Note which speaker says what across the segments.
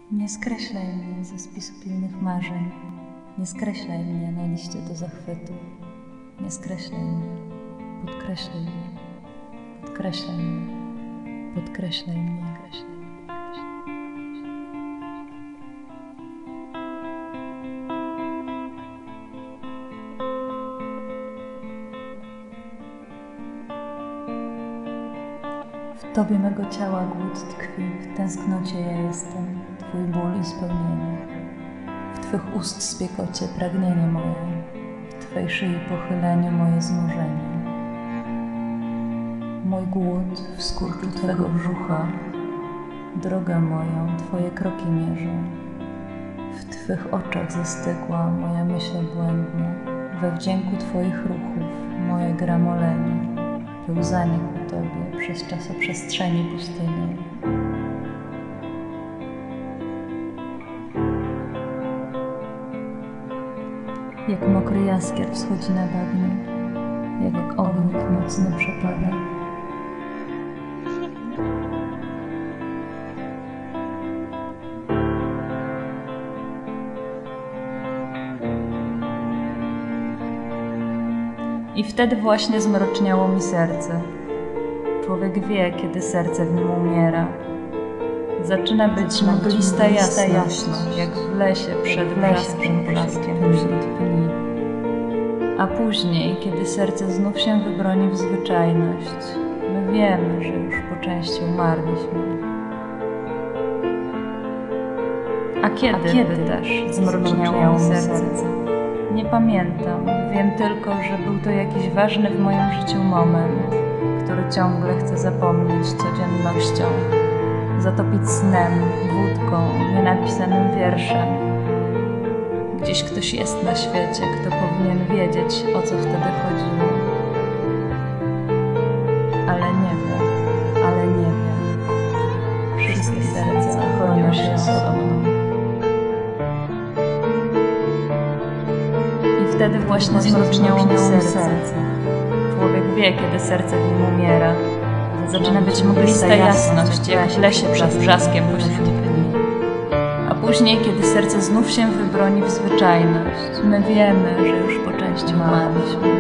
Speaker 1: Nie skreślaj mnie ze spisu pilnych marzeń. Nie skreślaj mnie na liście do zachwytu. Nie skreślaj mnie. Podkreślaj mnie. Podkreślaj mnie. Podkreślaj mnie. W Tobie mego ciała głód tkwi, w tęsknocie ja jestem, Twój ból i spełnienie. W Twych ust spiekocie pragnienie moje, w Twej szyi pochyleniu moje znużenie. Mój głód w skurczu Twego brzucha, drogę moją Twoje kroki mierzą. W Twych oczach zastygła moja myśl błędna, we wdzięku Twoich ruchów moje gramolenie. Pełzanie ku Tobie przez czasoprzestrzeni pustyni. Jak mokry jaskier wschodzi na bagnie, jak ognik mocno przepada. I wtedy właśnie zmroczniało mi serce. Człowiek wie, kiedy serce w nim umiera. Zaczyna być mglista jasność, jak w lesie przed blaskiem wśród pni. A później, kiedy serce znów się wybroni w zwyczajność, my wiemy, że już po części umarliśmy. A kiedy też zmroczniało mi serce? Nie pamiętam, wiem tylko, że był to jakiś ważny w moim życiu moment, który ciągle chcę zapomnieć codziennością, zatopić snem, wódką, nienapisanym wierszem. Gdzieś ktoś jest na świecie, kto powinien wiedzieć, o co wtedy chodziło. Ale nie wiem. Wszystkie serca chronią się osobno. Wtedy właśnie zmroczniało mi serce. Człowiek wie, kiedy serce w nim umiera. Zaczyna być mglista jasność, jak w lesie przed brzaskiem pośród pni. A później, kiedy serce znów się wybroni w zwyczajność, my wiemy, że już po części umarliśmy.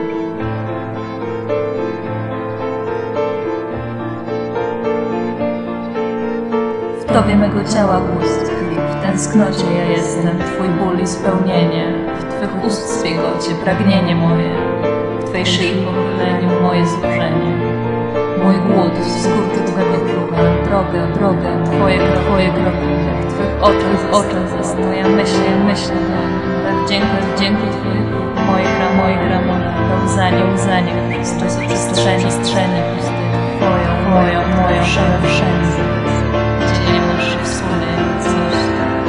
Speaker 1: W Tobie mego ciała głód tkwi, w tęsknocie ja jestem, Twój ból i spełnienie. W Twych ust spiegocie pragnienie moje, w Twej szyi pochyleniu moje znużenie. Mój głód w skurczu Twego brzucha, drogę, Twoje kroki, w Twych oczach zasnuje myśl, we wdzięku Twoich ruchów, moje gramole, pełzanie, przez czasoprzestrzeni pustyni, moją wszędzie, gdzie nie masz wspólnej coś.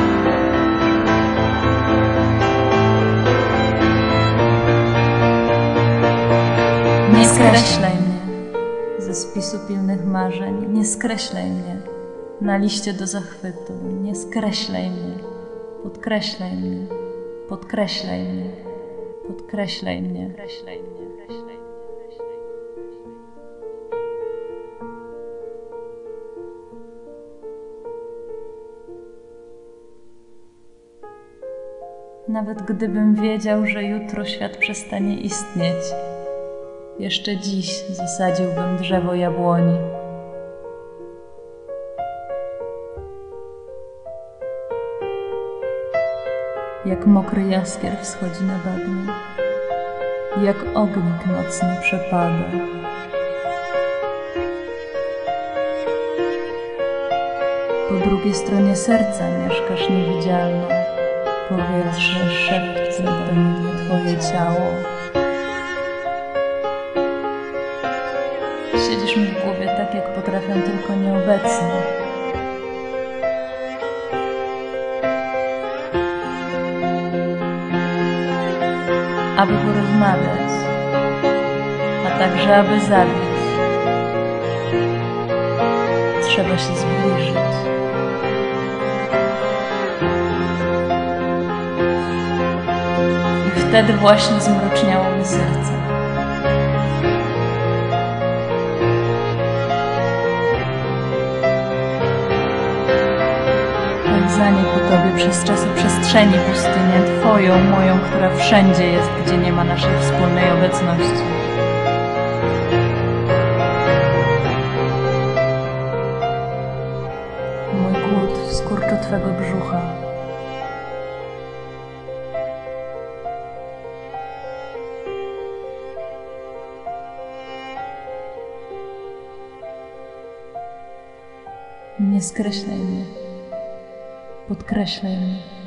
Speaker 1: Nie skreślaj mnie ze spisu pilnych marzeń, nie skreślaj mnie na liście do zachwytu, nie skreślaj mnie, podkreślaj mnie, podkreślaj mnie, podkreślaj mnie. Nawet gdybym wiedział, że jutro świat przestanie istnieć, jeszcze dziś zasadziłbym drzewo jabłoni. Jak mokry jaskier wschodzi na bagnie, jak ognik nocny przepada. Po drugiej stronie serca mieszkasz niewidzialna, powietrze szepce do mnie Twoje ciało. Siedzisz mi w głowie tak, jak potrafię tylko nieobecny. Aby porozmawiać, a także aby zabić, trzeba się zbliżyć. I wtedy właśnie zmroczniało mi serce. bieganie po Tobie przez czasoprzestrzeni pustynię, Twoją, moją, która wszędzie jest, gdzie nie ma naszej wspólnej obecności. Mój głód w skurczu Twego brzucha. Nie skreślaj mnie, podkreślaj mnie.